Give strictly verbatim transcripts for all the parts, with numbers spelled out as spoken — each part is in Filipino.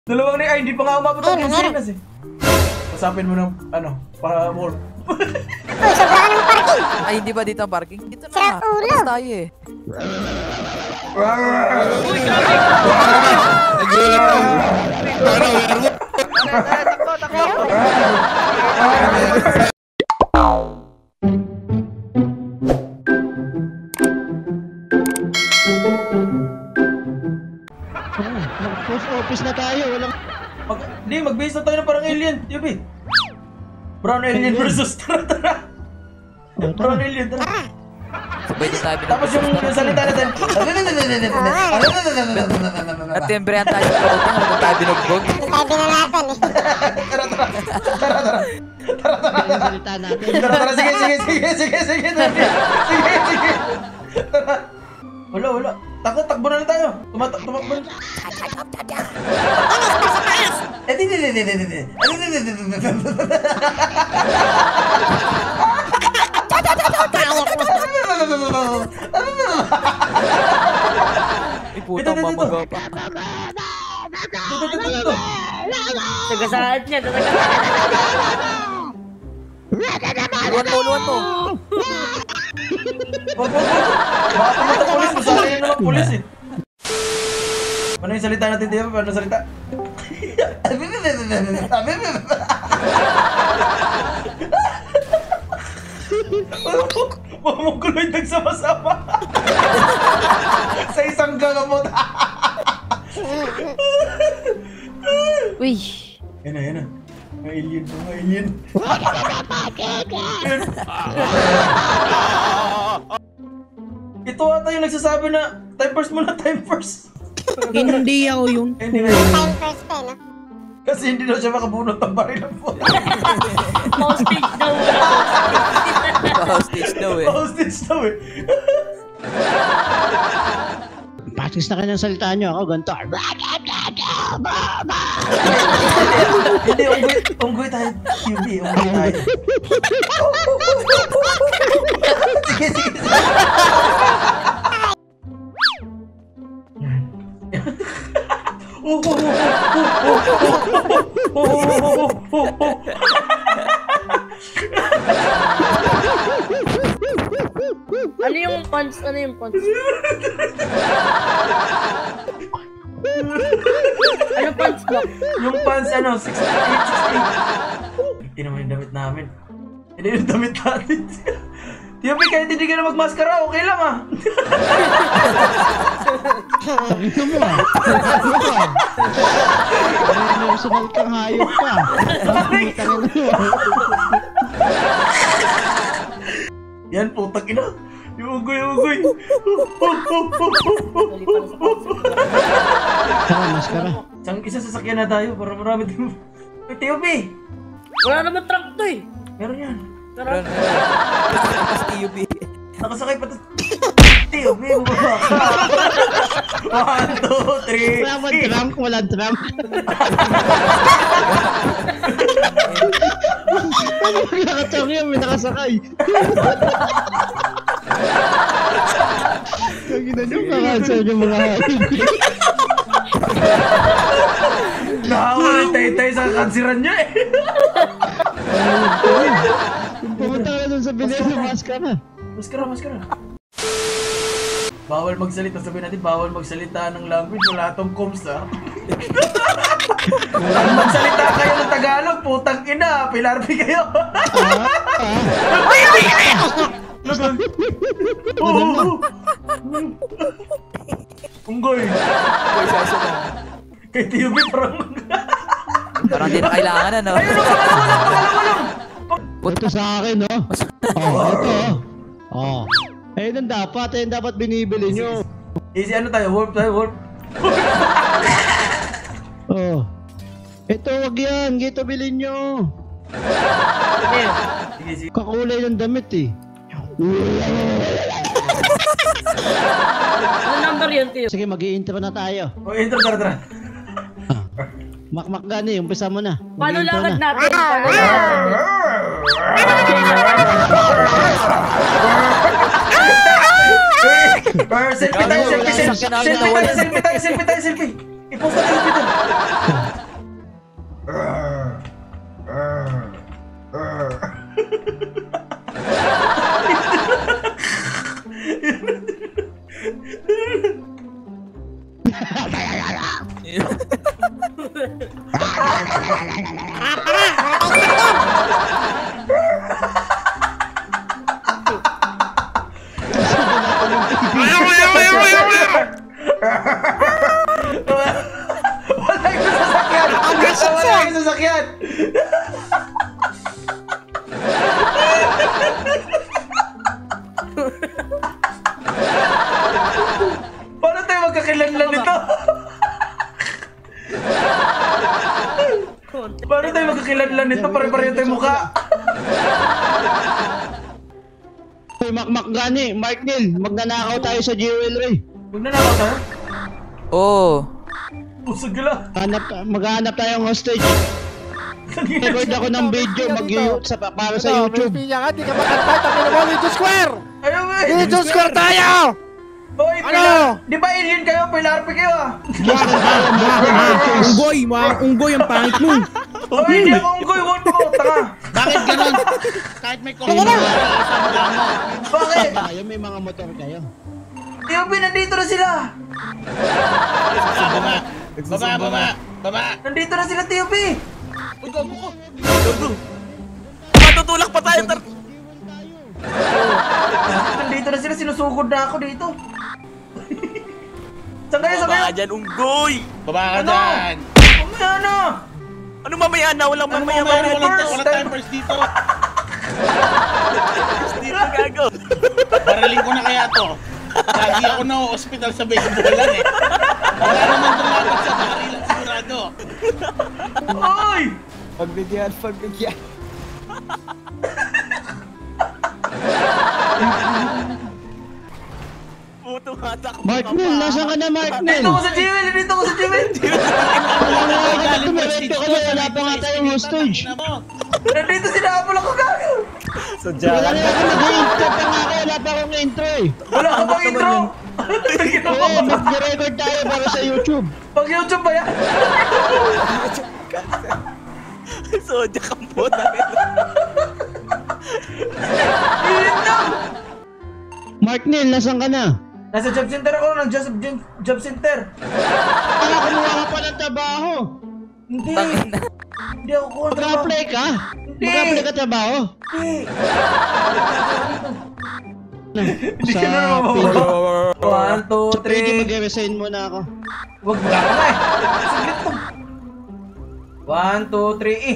Dalawang ni ay, hindi pa nga umabot ang Pilipinas eh. Usapin mo ng, ano, para more. Uy, sobrahan ng parking. Ay, hindi ba dito ang parking? Dito na. Sarap ulo. Tapos tayo eh. Uy, grabe! Takbo, takbo! Post office na tayo, walang... Mag, hindi, mag-base na tayo ng parang alien, Yubi. Brown alien versus tara, tara. Brown alien, tara. Sabay din tayo. Tapos yung, yung salita natin. At tembrehan tayo sa outing habang tayo binugbog. Hindi tayo binalatan eh. Tara, tara. Tara, tara. Tara, tara. Yung salita natin. Tara, tara. Sige, sige, sige, sige, sige. Sige, sige. Tara. Wala, wala. Takbo, takbo na lang tayo. Tumatak, tumakbo na. Eh, di, di, di, di, di, di. Ay, putang mamaga pa. Tagasaan niya, tagasaan. Luwan mo, luwan mo. Wag, wag, wag. Baka pumunta pulis. Masali na naman pulis eh. Ano yung salita natin, Tiyo? Paano salita? Mamuguloy nagsama-sama. Sa isang gagamot. Uy. Yan na, yan na. Mga alien, mga alien. Ito ata yung nagsasabi na time first muna, time first. Hindi ako yun. Hindi na. Time first eh, no? Kasi hindi na siya makabunot ng baril ng phone. Hostage daw. Pa-hostage daw eh. Hostage daw eh. Practice na kanyang salita nyo. Ako ganito. Hindi, unggoy, unggoy tayo. Q B, unggoy tayo. Sige, sige, sige. Oh, oh, oh, oh, oh, oh, oh, oh. Ano yung punch? Ano yung punch? Ano punch ba? Yung pants, ano, sixty-eight, sixty-eight. Hindi naman yung damit namin. Hindi yung damit natin. Tiyopi, kahit hindi ka na magmaskara, okay lang ah. Ito mo ah. Ito mo ah. Emotional kang hayop ka. Yan, putang ina. Yung ugoy, ugoy. Saka, maskara. Isang isa sasakyan na tayo para marami tayo. Uy, Tiyopi! Wala naman truck to eh. Meron yan. Tara. Tapos T U B. Nakasakay pa to. Tiyopi, bumaba ka. One, two, three. Wala man trunk, wala trunk. Nakatang yan, may nakasakay. Kagina nyo, kakasal yung mga hayop. Nakawala tayo-tayo sa kansiran niya eh. Pumunta ka na dun sa bilis ng maskara. Maskara, maskara. Bawal magsalita. Sabihin natin, bawal magsalita ng language. Wala tong comms ah. Pag magsalita kayo ng Tagalog, putang ina. Pilarpi kayo. Lagan. Oo. Unggoy. Uy, sasa na. Kay T V parang... Parang di na kailangan ano. Ayun, pangalawa lang, pangalawa lang. Ito sa akin, no? Oh, ito. Oh. Ayun ang dapat, ayun dapat binibili nyo. Easy, ano tayo? Warp tayo, warp. Oh. Ito, wag yan. Gito bilhin nyo. Sige, sige. Kakulay ng damit eh. Ano number yun, Tiyo? Sige, mag-i-intro na tayo. O, intro, tara, tara. Ah. Makmak gani, umpisa mo na. Paano Mag-i-intro lakad na. natin? Paano lakad Selfie tayo, selfie, selfie, selfie tayo, selfie tayo, selfie tayo, selfie. I-post natin yung selfie tayo. Wala yung sasakyan! Wala yung sasakyan! Paano tayo magkakilanlan nito? Paano tayo magkakilanlan nito? Pare-pareho tayo mukha. Hey, Makmak gani, Mark Neil, magnanakaw tayo sa jewelry. Magnanakaw tayo? Oo. Busog ka Hanap, maghanap tayong hostage. Record ako ng video mag sa para sa YouTube. Pinya nga, di ka makantay. Tapos mo, Video Square! Ayaw nga eh! Video Square tayo! Hoy, Ano? Pilar! Di ba alien kayo? Pilar P kayo ah! Unggoy, mga unggoy ang pangit mo. Hoy, hindi ako unggoy! Huwag mo! Tanga! Bakit ganun? Kahit may corona, isang lang mo. Bakit? Kayo may mga motor kayo. T O P, nandito na sila! Baba, baba, baba, baba. Nandito na sila, T O P! Uy, gago ko. Matutulak pa tayo. Tar Nandito na sila, sinusugod na ako dito. Saan kayo? Saan kayo? Baba dyan, unggoy. Baba ka Ano? dyan. Mamaya na! Ano mamaya na? Walang Ano mamaya mamaya na. na? Walang First walang time. timers dito. Dito gago. Paraling ko na kaya to. Lagi ako na hospital sa baseballan eh. Wala naman tumapat sa barilan sigurado. Hoy! Pagbigyan, pagbigyan. Puto matak. Mark Neil, nasaan ka na Mark Neil? Dito ko sa Jewel! Dito ko sa Jewel! Tumawento ka na, wala pa nga tayong hostage. Nandito sila! Wala ko gago! Wala na ako nag-intro pa nga ako, wala pa akong intro eh. Wala ka bang intro? Oo, mag-record tayo para sa YouTube. Pag YouTube ba yan? Sodya kang puta. Ilit na! Mark Neil, nasaan ka na? Nasa job center ako, nag-job job center. Para kumuha ka pa ng trabaho. Hindi. Hindi ako kuha ng trabaho. Mag-apply ka? Hindi. Mag-apply ka trabaho? Hindi. Sa ka na naman P D. One, two, Sa P D, three. mag-resign muna ako. Huwag mo lang na eh. Saglit to. One, two, three, eh.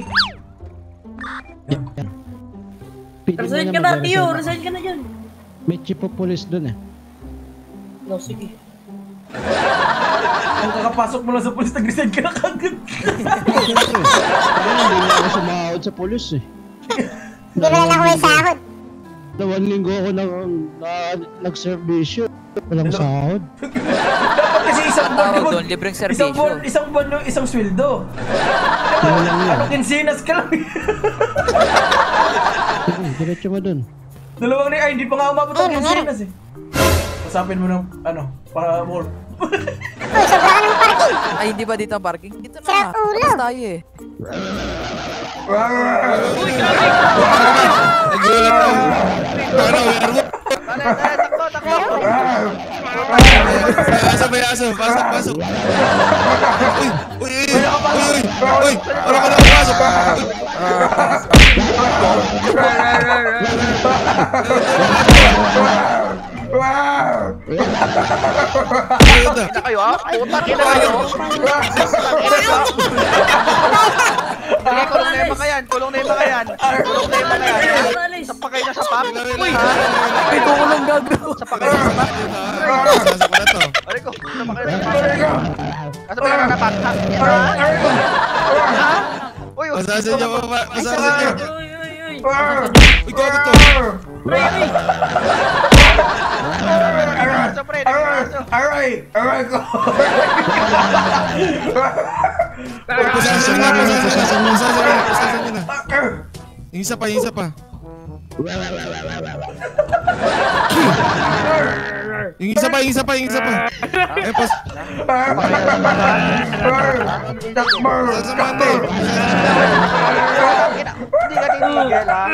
P D Resign muna ka na, mag-resign Tio. ako. Resign ka na dyan. May chief of police dun eh. No, sige. Kung kakapasok mo lang sa police, nag-resign ka na kagad. Siyempre, parang hindi na ako sumahod sa police eh. Hindi mo na nakuha yung sahod. Dalawang linggo ako nag, na, nag-servisyo. Walang sahod. Dapat kasi isang buwan Tawag mo- doon, libreng Isang serbisyo. buwan, isang buwan yung isang sweldo. Ano lang yan? Ano, kinsinas ka lang. Sige, diretso mo dun. Dalawang ni, ay, hindi pa nga umabot ang Ano, kinsinas eh. Usapin mo ng, ano, para more. Uy, sobra ka ng parking. Ay, hindi ba dito ang parking? Dito na. Sarap ulo. Tapos tayo eh. Pasok ba aso? Pasok, pasok. Uy, uy, uy, uy, uy, uy, wala ka na pasok. Na kayo ah? Puta, kina kayo. Sige, kulong na yung mga yan. Kulong na yung mga yan. Kulong na yung mga yan. Alis. Sapa kayo na sa pap. Uy! Ay, kukulong gago. Sapa kayo na sa pap. Pasok ko na to. Aray ko, sapa kayo na sa pap. Kaso ba nakakapat? Ha? Uy, uy. Pasasin niyo pa ba? Pasasin niyo. Uy, uy, uy. Uy, gago to. Aso, pre, nagkaso. Aray! Aray ko! Pasasin niyo, pasasin niyo, pasasin niyo, pasasin niyo na. Yung isa pa, yung isa pa. Yung isa pa, yung isa pa, yung isa pa. Eh, pas... Sasamahan eh. Hindi ka titigil, ha?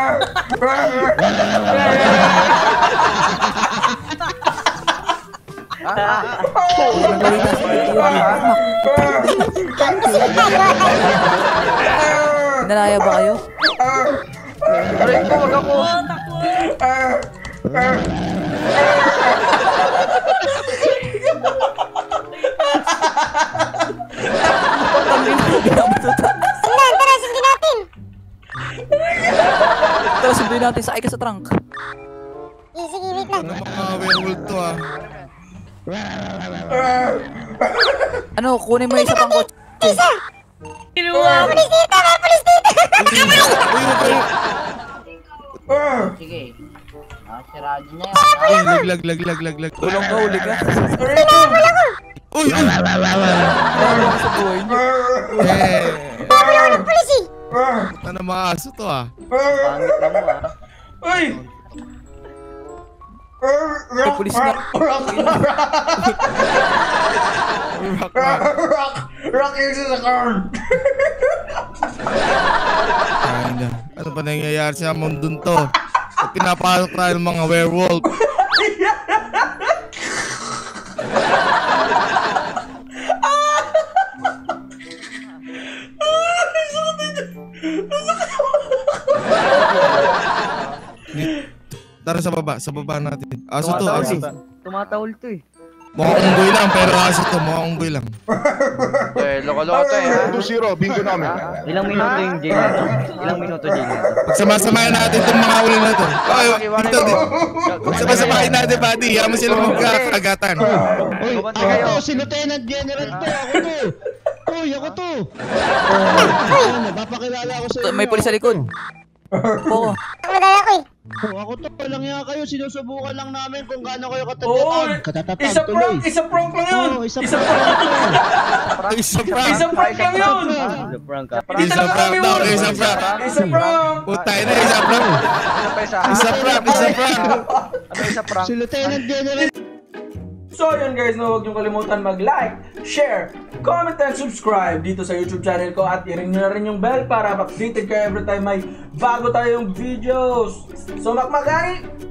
Nalaya ba kayo? Aray ko, wag ako. Sundan, tara, sundin natin. Tara, sunduin natin. Sakay ka sa trunk. Sige, sige, wait lang. Ano mga werewolf to ah. Ano, kunin mo yung isa pang kotse. Isa! Kinuha. Pulis dito, may pulis dito! Uy, huwag kayo. Sige. Ah, si Radyo na yan. Uy, lag, lag, lag, lag, lag, lag. Tulong ka, huli ka. Uy, uy. Ano sa buhay niyo? Eh, Wala ko ng pulis eh! ano na mga aso to ah. Pangit na mo, ha? Uy! May pulis na. Rock! Rock! Rock! Rock yung sasakon! Ay na. Ano ba nangyayari sa mundo to? At pinapasok tayo ng mga werewolf. Tara sa baba, sa baba natin. Aso to, aso. Tumatahol to, eh. Mukhang unggoy lang, pero aso to, mukhang unggoy lang. Eh, loko-loko to, eh, ha? two zero, bingo namin. Ilang minuto yung jail na to? Ilang minuto jail na to? Pagsama-samahin natin itong mga uli na to. Ay, dito, dito. Pagsama-samahin natin, buddy. Yaman mo sila magkakagatan. Uy, Bumati ako kayo. to, si Lieutenant General to, ako to. Uy, ako to. Ano, napapakilala ako sa inyo. May pulis sa likod. Oo. Ang madala ko eh. Oh, ako to, walang nga kayo, sinusubukan lang namin kung gaano kayo Oo! katatapang. Katatapang Isa tuloy. prank! Isa prank lang yun! Oo, isa Isa prank prank! Isa prank. Isa prank lang yun! Isa prank, ha? Dito Isa lang prank kami daw, yun! isa prank. Isa prank! Putay na, isa prank. Ano pa isa? Isa prank, isa prank. Ano isa prank? Si Lieutenant General. So yun guys, no, huwag niyong kalimutan mag-like, share, comment, and subscribe dito sa YouTube channel ko at i-ring nyo na rin yung bell para updated kayo every time may bago tayong videos. So makmagani!